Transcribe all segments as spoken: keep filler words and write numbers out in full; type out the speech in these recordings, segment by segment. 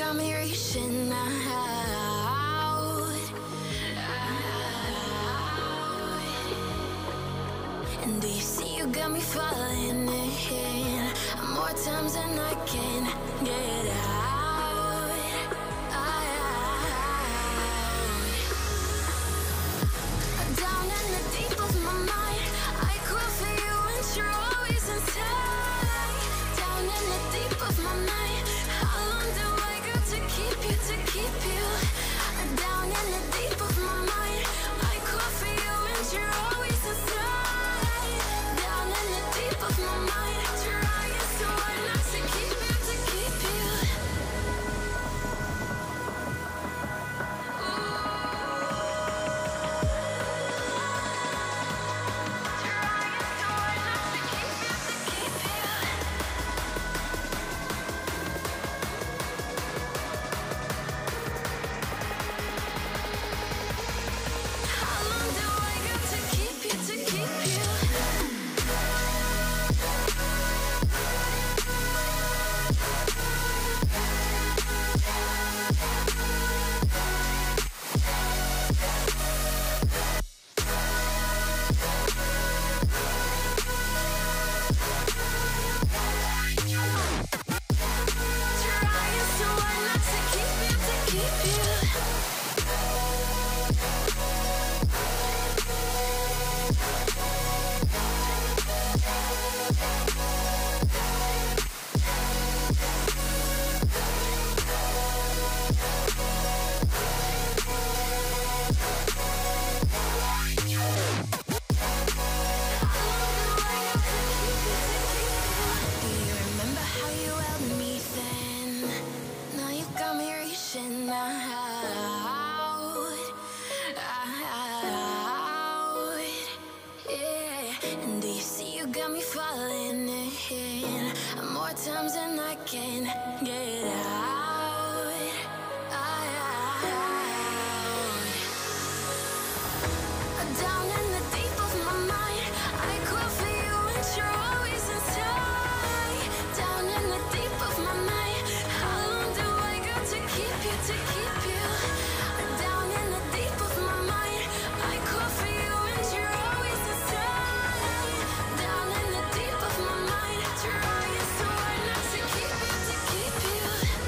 got me reaching out, and do you see you got me falling in more times than I can get out. Down in the deep of my mind, I crawl for you and you're always inside. Down in the deep of my mind, how long do I got to keep you, to keep you? Down in the deep of my mind, I crawl for you and you're always inside. Down in the deep of my mind, trying so hard not to keep you, to keep you. Times and I can get out, down in the deep of my mind, I crawl for you and you're always inside. Down in the deep of my mind, how long do I got to keep you, to keep you? Down in the deep of my mind, I crawl for you and you're always inside. Down in the deep of my mind, trying so hard not to keep you, to keep you.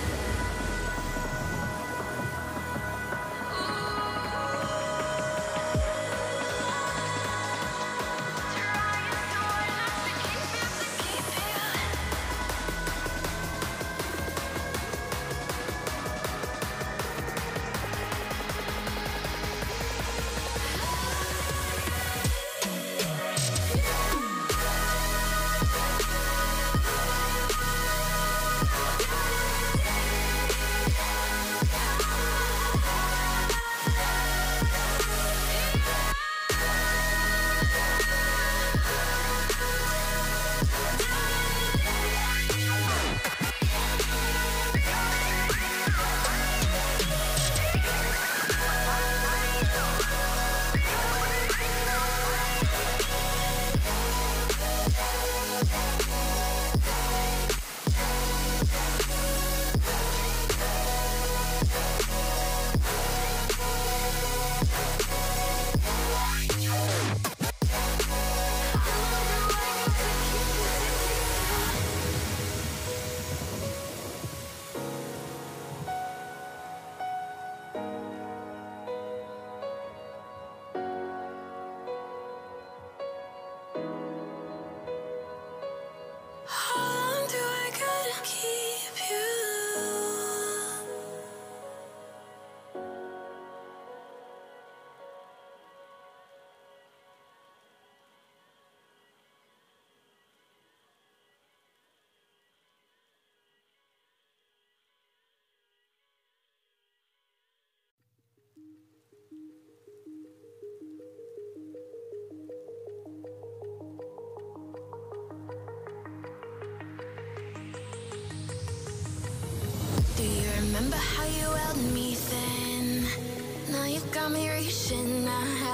Remember how you held me then? Now you got me reaching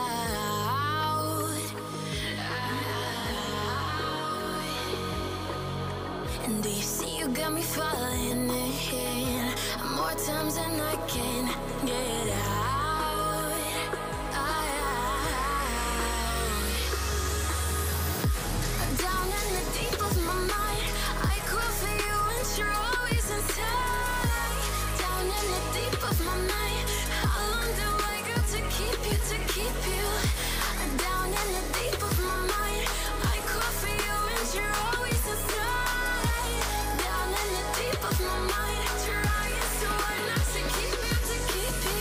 out, and do you see you got me falling in more times than I can get out. I, down in the deep of my mind, I crawl for you and you're always inside. Down in the deep of my mind, how long do I got to keep you, to keep you? Down in the deep of my mind, I crawl for you and you're always inside. Down in the deep of my mind, trying so hard not to keep you, to keep you.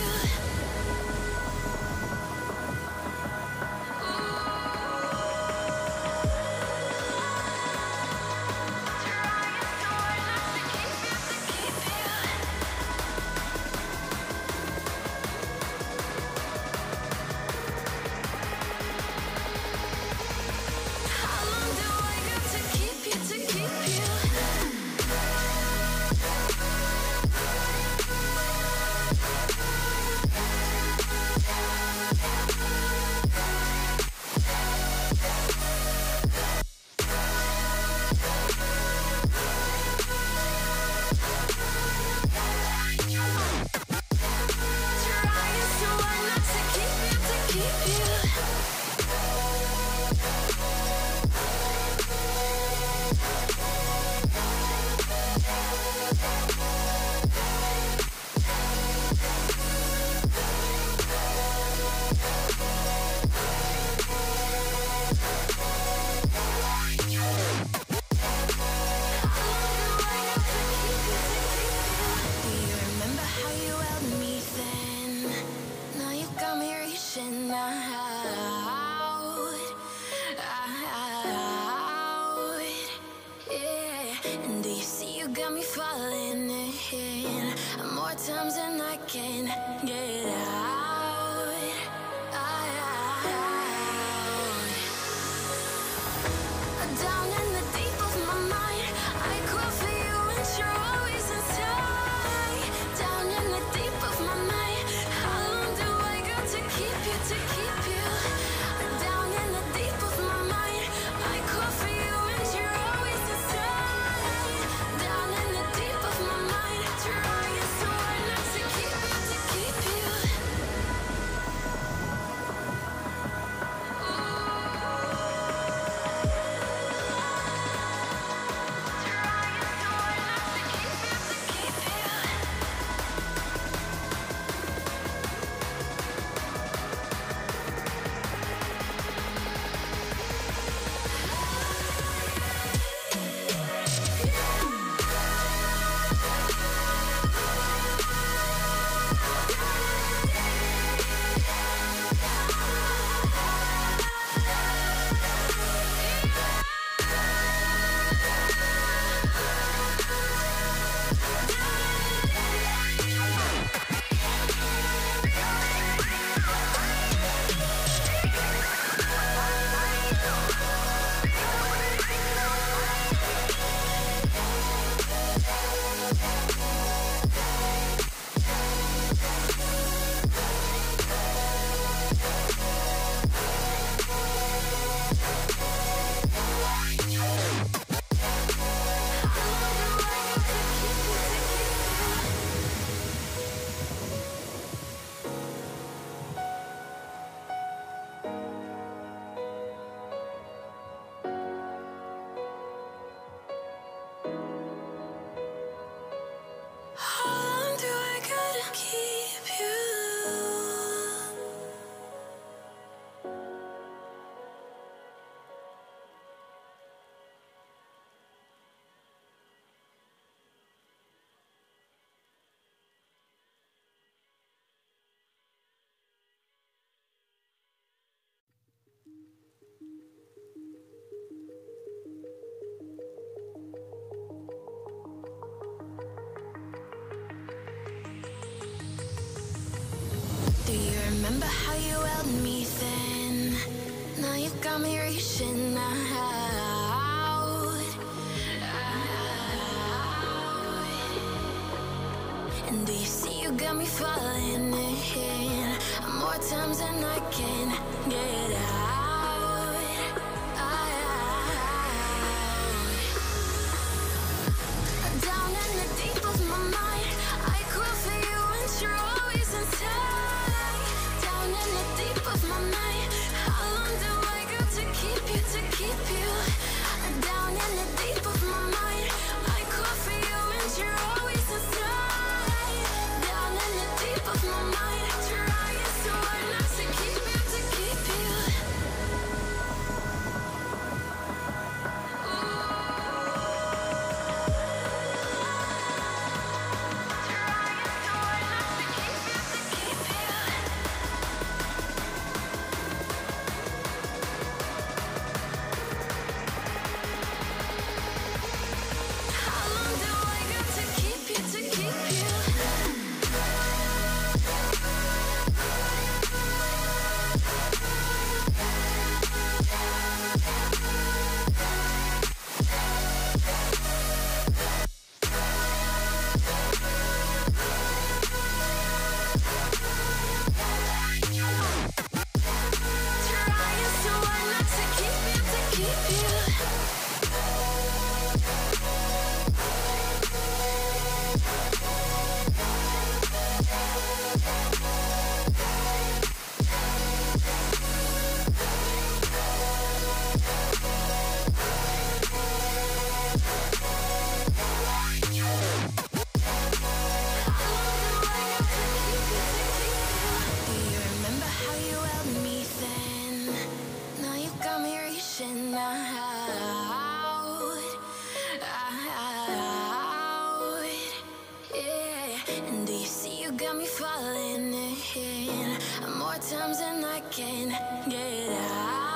Times and I can get out. Down in the deep of my mind, I crawl for you and you're always inside. Down in the deep of my mind, how long do I got to keep you, to keep you? Down in the deep of my mind, I crawl for you and you're always inside. Down in the deep of my mind, trying so hard not to keep you, to keep you. How long do I gotta keep you? Do you remember how you held me then? Now you got me reaching out. And do you see you got me falling in more times than I can get out. Down in the deep of my mind, I crawl And do you see you got me falling in more times than I can get out?